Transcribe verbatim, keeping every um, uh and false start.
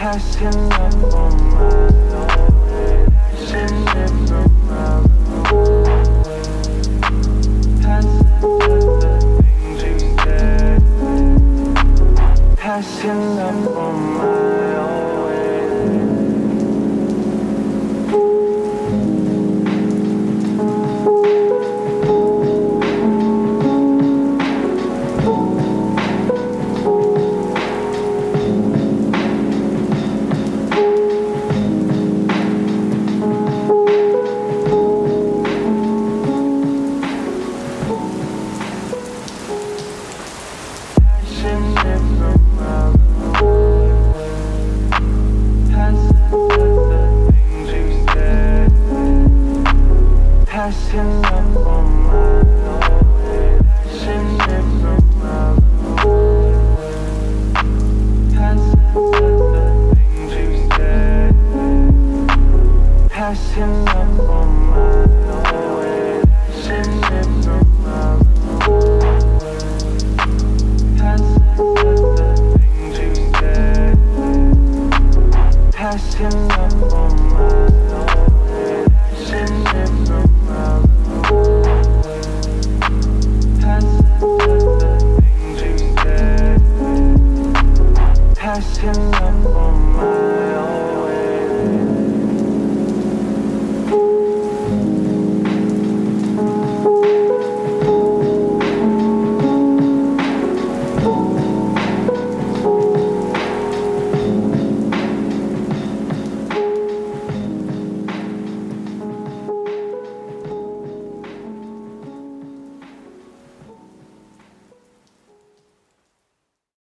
Passing up on my way, passing different miles away. Passing up the things you said, passing up on my way. Passing up on my way, passing different miles away. Passing up the things you said, passing up on my way, passing different miles away. Passing up the things you said, passing up on my way, passing different. Passing up on my